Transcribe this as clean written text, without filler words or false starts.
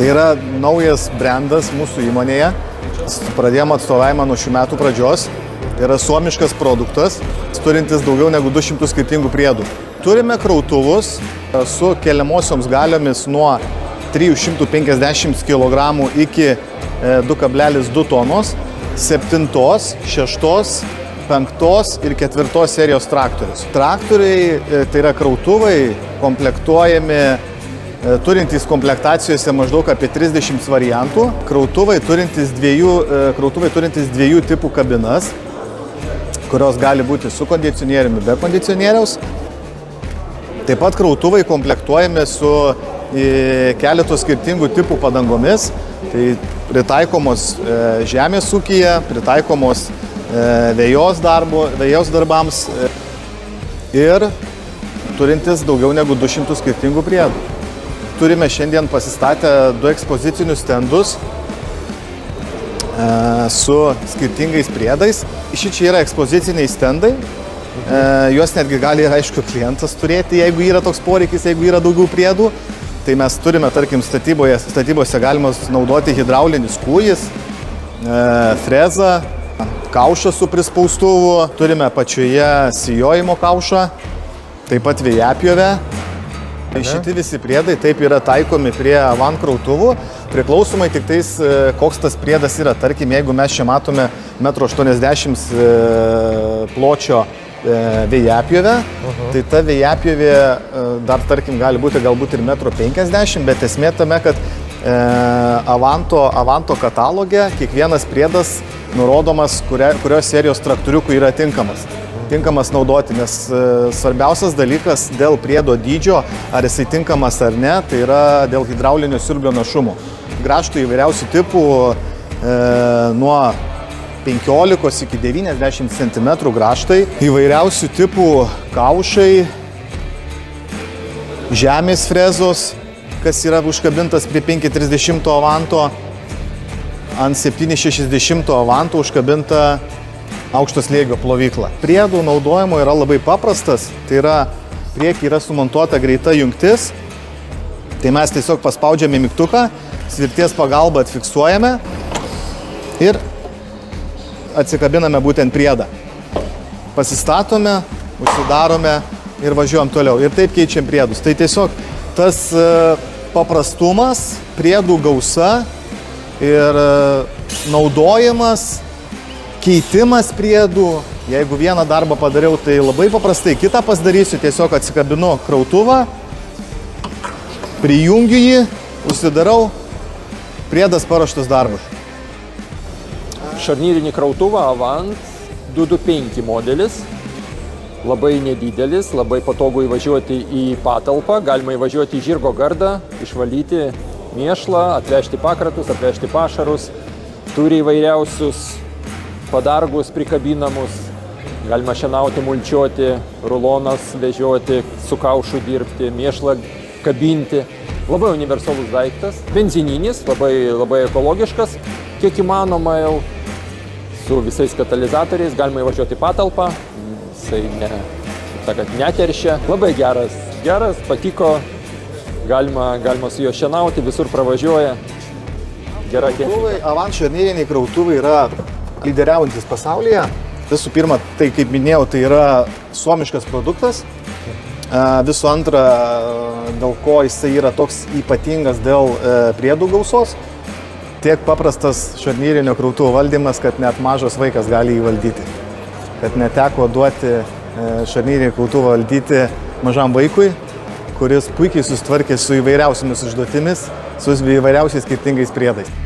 Tai yra naujas brandas mūsų įmonėje. Pradėjome atstovavimą nuo šių metų pradžios. Tai yra suomiškas produktas, turintis daugiau negu 200 skirtingų priedų. Turime krautuvus su keliamosioms galiomis nuo 350 kg iki 2,2 tonos, 7, 6, 5 ir 4 serijos traktorius. Traktoriai, tai yra krautuvai, komplektuojami, turintys komplektacijose maždaug apie 30 variantų. Krautuvai turintys dviejų tipų kabinas, kurios gali būti su kondicionieriumi, be kondicionieriaus. Taip pat krautuvai komplektuojami su keletų skirtingų tipų padangomis. Tai pritaikomos žemės ūkyje, pritaikomos vejos darbams ir turintis daugiau negu 200 skirtingų priedų. Turime šiandien pasistatę 2 ekspozicinius stendus su skirtingais priedais. Šičia yra ekspoziciniai stendai. Juos netgi gali, aišku, klientas turėti, jeigu yra toks poreikis, jeigu yra daugiau priedų. Tai mes turime, tarkim, statybose galima naudoti hidraulinis kūjis, frezą, kaušą su prispaustuvu. Turime pačioje sijojimo kaušą, taip pat vėjapjovę. Šitie visi priedai taip yra taikomi prie Avant krautuvų, priklausomai tik tais, koks tas priedas yra. Tarkim, jeigu mes čia matome 1,80 m pločio vėjapjovę, tai ta vėjapjovė dar, tarkim, gali būti galbūt ir 1,50 m, bet esmė tame, kad Avanto kataloge kiekvienas priedas nurodomas, kurios serijos traktoriukų yra tinkamas naudoti, nes svarbiausias dalykas dėl priedo dydžio, ar jisai tinkamas ar ne, tai yra dėl hidraulinio siurblio našumo. Grąžtų įvairiausių tipų nuo 15 iki 90 cm grąžtai, įvairiausių tipų kaušai, žemės frezos, kas yra užkabintas prie 530 Avanto, ant 760 Avanto užkabinta aukšto slėgio plovykla. Priedų naudojimo yra labai paprastas, tai yra prieky yra sumontuota greita jungtis, tai mes tiesiog paspaudžiame mygtuką, svirties pagalba atfiksuojame ir atsikabiname būtent priedą. Pasistatome, užsidarome ir važiuojam toliau. Ir taip keičiam priedus. Tai tiesiog tas paprastumas, priedų gausa ir naudojimas, keitimas priedų. Jeigu vieną darbą padariau, tai labai paprastai kitą pasidarysiu. Tiesiog atsikabinu krautuvą, prijungiu jį, užsidarau, priedas paruoštas darbui. Šarnyrinį krautuvą Avant 225 modelis. Labai nedidelis, labai patogu įvažiuoti į patalpą. Galima įvažiuoti į žirgo gardą, išvalyti mėšlą, atvežti pakratus, atvežti pašarus. Turi įvairiausius padargus prikabinamus. Galima šienauti, mulčiuoti, rulonas vežioti, su kaušu dirbti, mėšlą kabinti. Labai universalus daiktas. Benzininis, labai ekologiškas. Kiek įmanoma jau su visais katalizatoriais galima įvažiuoti į patalpą. Jisai neteršia. Labai geras, patiko. Galima su juo šienauti, visur pravažiuoja. Gera technika. Avant šarnyriniai krautuvai yra lyderiaujantis pasaulyje. Visų pirma, tai kaip minėjau, tai yra suomiškas produktas. Visų antra, dėl ko jisai yra toks ypatingas dėl priedų gausos. Tiek paprastas šarnyrinio krautuvo valdymas, kad net mažas vaikas gali jį valdyti. Kad neteko duoti šarnyrinį krautuvą valdyti mažam vaikui, kuris puikiai susitvarkė su įvairiausiamis užduotimis, su įvairiausiais skirtingais priedais.